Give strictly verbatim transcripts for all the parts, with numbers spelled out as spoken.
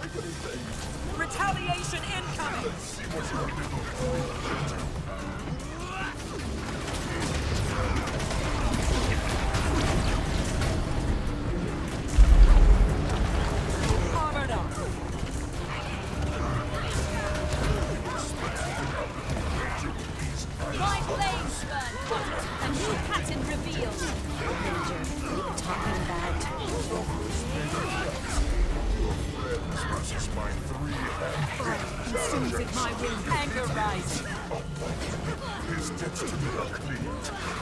Retaliation incoming! Armored up! My flames burn hot! A new pattern revealed! Major, talking about... Versus my three and Consumes my wind. Anger rising. his destiny are cleared.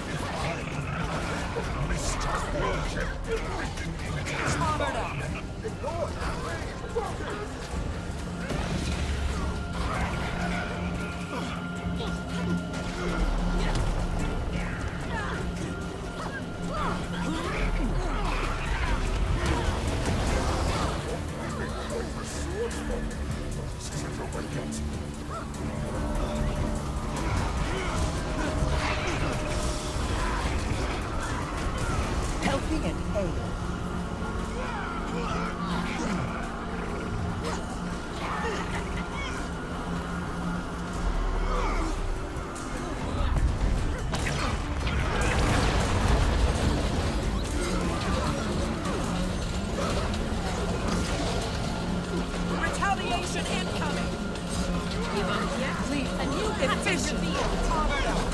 The mist has broken. Everything in it is Armored up. Healthy and hale. Retaliation incoming! Give up yet? Please, a new pattern revealed. Armored up.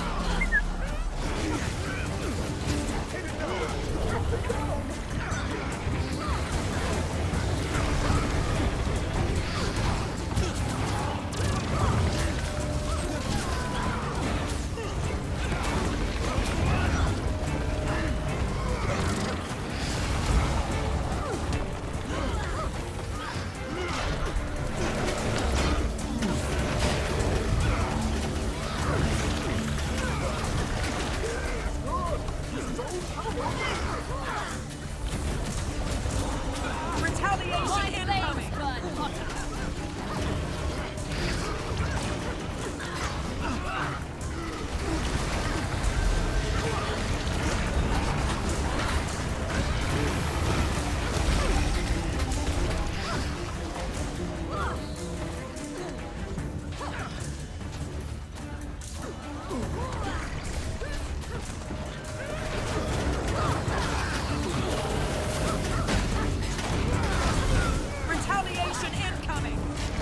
Retaliation incoming! Retaliation incoming!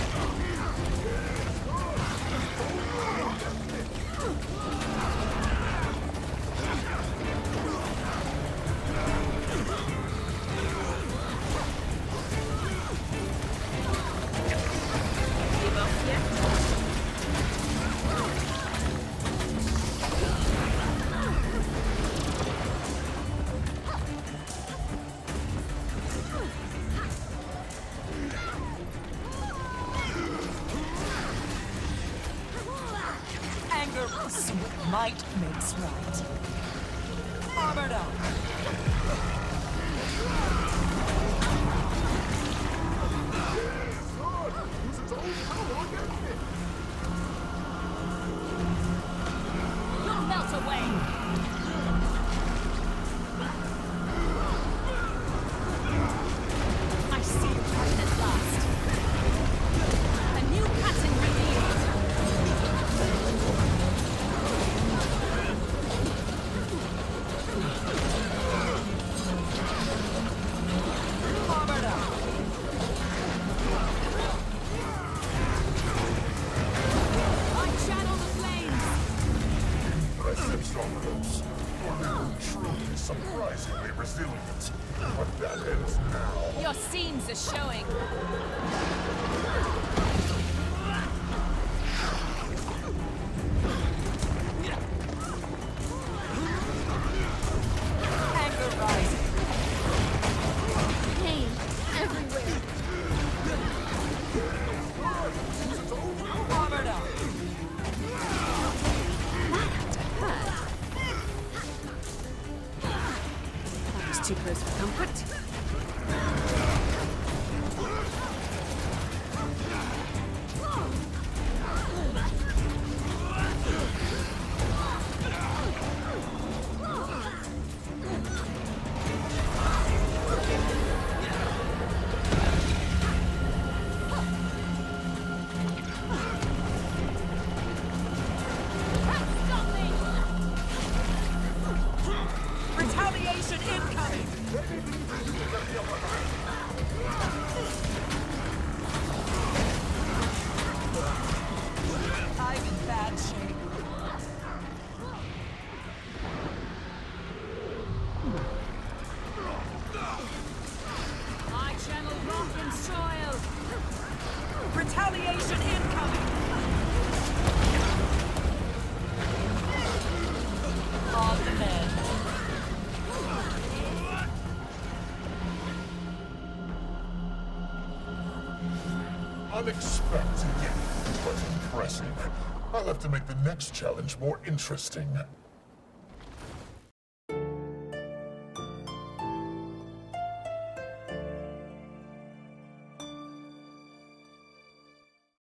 Give up yet? Anger Sweet might makes right. armored up. You'll melt away. I see you coming at last. A new pattern revealed. Armored up. I channel the flames. Impressive strongholds. Truly surprisingly resilient. But that ends now. Your seams are showing. Anger rising. Pain everywhere. Armored up. That was too close for comfort. Retaliation incoming! I'm in bad shape. I channel rock and soil! Retaliation incoming! On the mend. Unexpected, but impressive. I'll have to make the next challenge more interesting.